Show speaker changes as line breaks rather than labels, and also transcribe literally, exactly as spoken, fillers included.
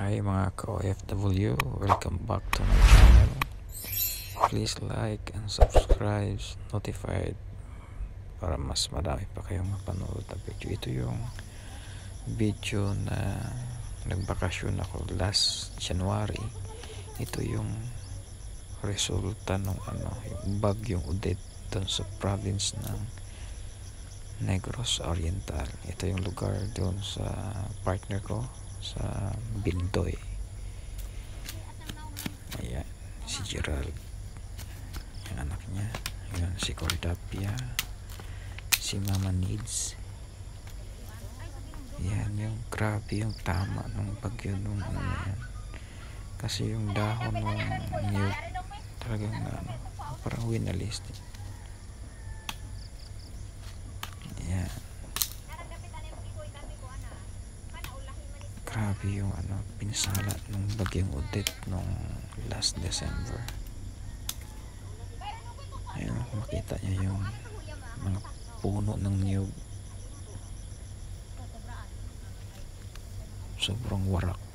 Hi mga ka-O F W, welcome back to my channel. Please like and subscribe, notified para mas marami pa kayong mapanood na video. Ito yung video na nagbakasyon ako last January. Ito yung resulta ng ano, yung bagyong Odette doon sa province ng Negros Oriental. Ito yung lugar doon sa partner ko sa Bindoy. Ayan, si Gerald, yung anak niya. Ayan, si Cordapia, si Mama Needs. Ayan, yung grabe yung tama ng bagyo nung ano yan. Kasi yung dahon ng niyog talagang ano, parang winalis. Ayan. Grabe yung ano, pinsala ng bagyong Odette nung last December. Ayun, makita niya yung mga puno ng niyog. Sobrang warak.